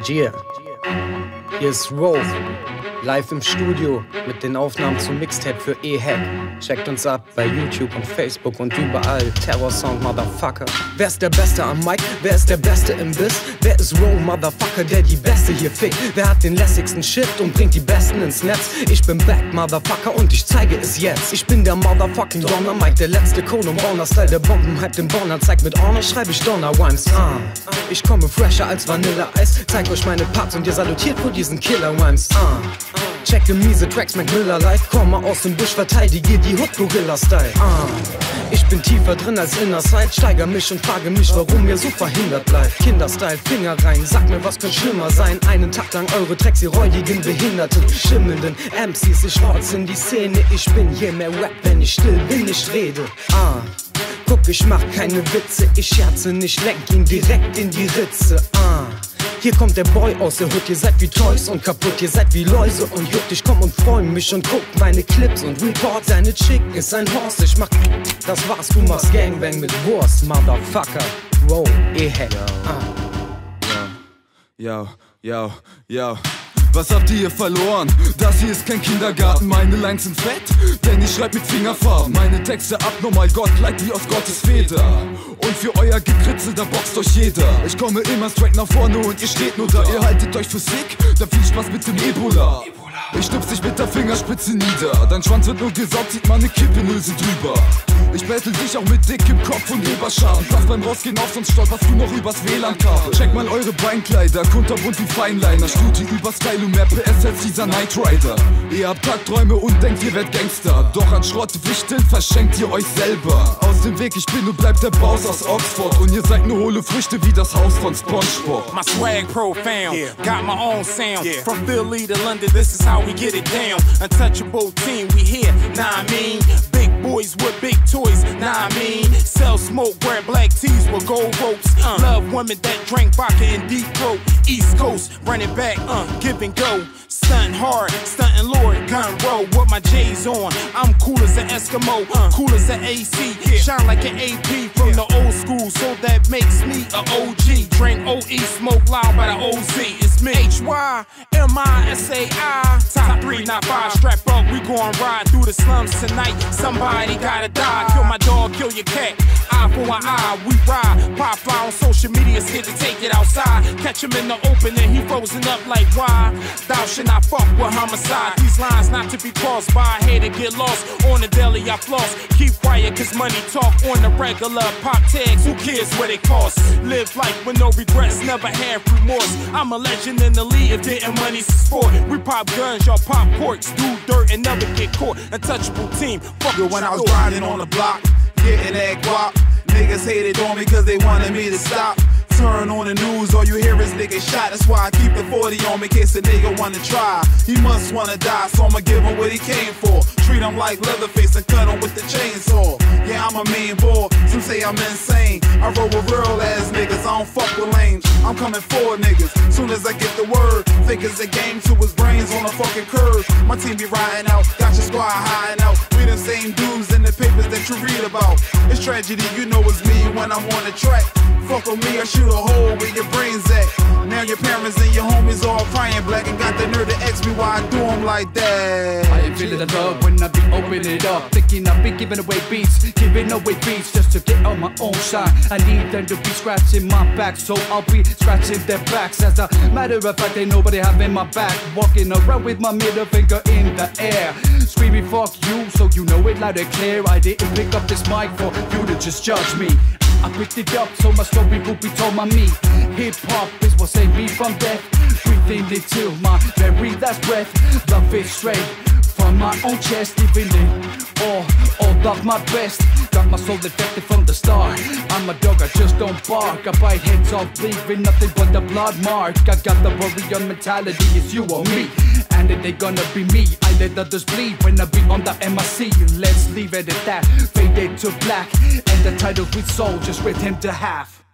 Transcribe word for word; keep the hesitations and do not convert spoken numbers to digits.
Yeah. Hier ist Row, live im Studio mit den Aufnahmen zum Mixtape für E-Hack. Checkt uns ab bei YouTube und Facebook und überall. Terror-Sound, Motherfucker. Wer ist der Beste am Mic? Wer ist der Beste im Biss? Wer ist Row, Motherfucker, der die Beste hier fickt? Wer hat den lässigsten Shit und bringt die Besten ins Netz? Ich bin back, Motherfucker, und ich zeige es jetzt. Ich bin der Motherfucking Donner, Mike, der letzte Cone und Bonner Style, der Bomben, hype den Bonner. Zeig mit Honor, schreibe ich Donner Rhymes. Ah. Ich komme fresher als Vanille-Eis. Zeig euch meine Parts und ihr salutiert vor diesen Killer-Rhymes. Ah. Checke miese Tracks, Mac Miller live. Komme aus dem Busch, verteidige die Hood-Gorilla-Style. Ah. Ich bin tiefer drin als Innerside. Steiger mich und frage mich, warum mir so verhindert bleibt. Kinderstyle, Finger rein, sag mir, was könnte schlimmer sein. Einen Tag lang eure Tracks, ihr räudigen, behinderten, schimmelnden M Cs. Ich rotz in die Szene, ich bin hier mehr Rap, wenn ich still bin, nicht rede. Ah. Guck, ich mach keine Witze, ich scherze nicht, lenk ihn direkt in die Ritze. Ah. Hier kommt der Boy aus der Hood, ihr seid wie Toys und kaputt, ihr seid wie Läuse und Juckt. Ich komm und freu mich und guck meine Clips und report. Seine Chick ist ein Horst, ich mach das war's, du machst Gangbang mit Wurst, Motherfucker. Row, E-Hack. Yo, yo, yo. Was habt ihr hier verloren? Das hier ist kein Kindergarten, meine Lines sind fett, denn ich schreib mit Fingerfarben. Meine Texte abnormal godlike wie aus Gottes Feder. Und für euer Gekritzel, da boxt euch jeder. Ich komme immer straight nach vorne und ihr steht nur da. Ihr haltet euch für sick, da viel Spaß mit dem Ebola. Ich stupst dich mit der Fingerspitze nieder. Dein Schwanz wird nur gesaugt, zieht meine Kippelhülse drüber. Ich bettel dich auch mit dickem Kopf und Leberscharen. Pass beim Rausgehen auf, sonst stolperst du noch übers W L A N-Kabel. Check mal eure Beinkleider, kunterbunt wie Feinliner. Stuti über Style, mehr P S als dieser Knight Rider. Ihr habt Tagträume und denkt, ihr werdet Gangster. Doch an Schrottwichteln verschenkt ihr euch selber. Aus dem Weg, ich bin und bleib der Baus aus Oxford. Und ihr seid nur hohle Früchte wie das Haus von SpongeBob. My swag profound, yeah. Got my own sound, yeah. From Philly to London, this is how we get it down. Untouchable team, we here, nah I mean. Big boys with big toys, nah I mean. Sell smoke, wear black tees with gold ropes. uh. Love women that drink vodka and deep throat. East Coast, running back, uh, give and go. Stuntin' hard, stuntin' Lord, gun roll with my J's on. I'm cool as an Eskimo, uh, cool as an A C. Yeah. Shine like an A P from yeah. the old school, so that makes me a O G. Drink O E, smoke loud by the O Z. It's me, H Y M I S A I. Top three, not five. Strap up, we gon' ride through the slums tonight. Somebody gotta die. Kill my dog, kill your cat. Eye for an eye, we ride. Pop fly on social media, scared to take it outside. Catch him in the open and he frozen up like why? Thou should not fuck with homicide. These lines not to be crossed by. Hate to get lost on the daily, I floss. Keep quiet, cause money talk on the regular. Pop tags, who cares what it costs? Live life with no regrets, never have remorse. I'm a legend in the league, if dating money's a sport. We pop guns, y'all pop corks. Do dirt and never get caught. Untouchable team, fuck Yo, when I was riding on the block, getting that guap, niggas hated on me cause they wanted me to stop. Turn on the news, all you hear is nigga shot. That's why I keep the forty on me in case a nigga wanna try. He must wanna die, so I'ma give him what he came for. Treat him like Leatherface and cut him with the chainsaw. Yeah, I'm a mean boy, some say I'm insane. I roll with real ass niggas, I don't fuck with lames. I'm coming for niggas, soon as I get the word. Think it's a game to his brains on a fucking curve. My team be riding out, got your squad hiding out. We the same dudes in the papers that you read about. It's tragedy, you know it's me when I'm on the track. Fuck with me, I shoot a hole where your brains at. Now your parents and your homies all crying black and got the nerve to ask me why I do them like that. I ain't feeling the love when I be opening it up. Thinking I be giving away beats, giving away beats just to get on my own shine. I need them to be scratching my back, so I'll be scratching their backs. As a matter of fact, ain't nobody having my back. Walking around with my middle finger in the air, screaming fuck you, so you know it loud and clear. I didn't pick up this mic for you to just judge me. I picked it up so my story will be told by me. Hip-hop is what saved me from death. Breathing into my very last breath. Love it straight from my own chest. Giving it all, all of my best. Got my soul infected from the start. I'm a dog, I just don't bark. I bite heads off, leaving nothing but the blood mark. I got the warrior mentality, it's you or me. And it ain't gonna be me, I let others bleed when I be on the M I C. Let's leave it at that, faded to black. And the titles we sold just written to half.